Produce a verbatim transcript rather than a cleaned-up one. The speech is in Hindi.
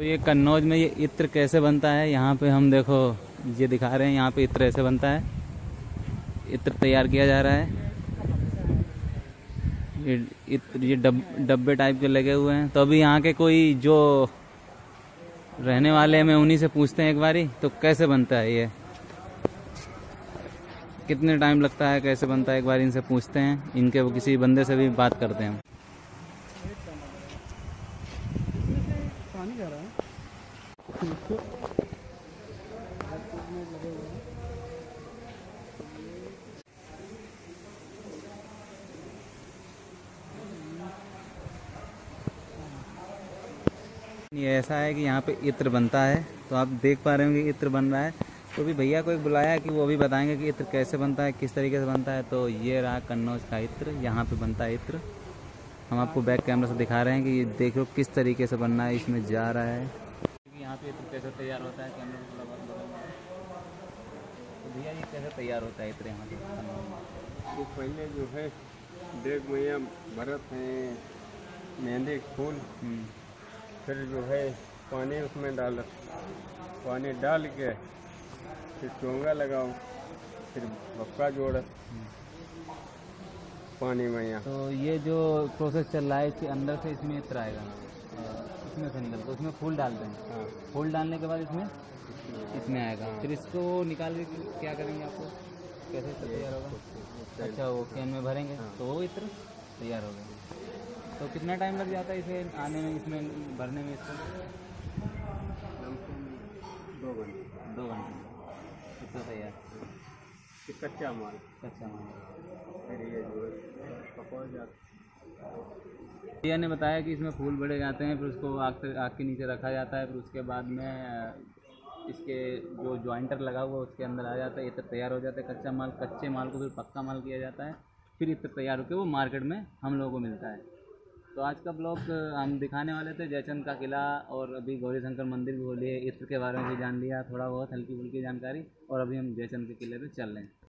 तो ये कन्नौज में ये इत्र कैसे बनता है, यहाँ पे हम देखो ये दिखा रहे हैं। यहाँ पे इत्र ऐसे बनता है, इत्र तैयार किया जा रहा है। ये इत्र ये डब डब्बे टाइप के लगे हुए हैं। तो अभी यहाँ के कोई जो रहने वाले हैं, मैं उन्हीं से पूछते हैं एक बारी, तो कैसे बनता है ये, कितने टाइम लगता है, कैसे बनता है, एक बार इनसे पूछते हैं। इनके वो किसी बंदे से भी बात करते हैं। पानी जा रहा है। ये ऐसा है कि यहाँ पे इत्र बनता है, तो आप देख पा रहे होंगे इत्र बन रहा है। तो भी भैया को एक बुलाया है कि वो भी बताएंगे कि इत्र कैसे बनता है, किस तरीके से बनता है। तो ये रहा कन्नौज का इत्र, यहाँ पे बनता है इत्र। हम आपको बैक कैमरा से दिखा रहे हैं कि ये देख लो किस तरीके से बनना है, इसमें जा रहा है। यहाँ पे इत्र कैसे तैयार होता है, कैमरा में थोड़ा बहुत बताओ। तो भैया ये कैसे तैयार होता है इत्र यहाँ पे? तो पहले जो है देख मैया भरत हैं, मेहंदी फूल, फिर जो है पानी उसमें डाल पानी डाल के फिर चोंगा लगाओ, फिर बक्का जोड़ पानी में। यहाँ तो ये जो प्रोसेस चल रहा है, इसके अंदर से इसमें इत्र आएगा, इसमें से अंदर, तो उसमें फूल डालते हैं। हाँ, फूल डालने के बाद इसमें इसमें आएगा। फिर इसको निकाल के क्या करेंगे, आपको कैसे तैयार होगा? अच्छा, वो कैन में भरेंगे। हाँ। तो वो इत्र तैयार हो गया। तो कितना टाइम लग जाता है इसे आने में, इसमें भरने में इसको? दो घंटे दो घंटे इतना तैयार। कच्चा माल कच्चा माल। फिर ये जो है पकौड़ जाता। भैया ने बताया कि इसमें फूल बड़े जाते हैं, फिर उसको आग से आग के नीचे रखा जाता है। फिर उसके बाद में इसके जो जॉइंटर लगा हुआ उसके अंदर आ जाता है, इत्र तैयार हो जाता है। कच्चा माल, कच्चे माल को फिर पक्का माल किया जाता है। फिर इत्र तैयार होकर वो मार्केट में हम लोगों को मिलता है। तो आज का ब्लॉग हम दिखाने वाले थे जयचंद का किला, और अभी गौरी शंकर मंदिर भी बोलिए, इत्र के बारे में भी जान लिया, थोड़ा बहुत हल्की फुल्की जानकारी। और अभी हम जयचंद के किले पे चल रहे हैं।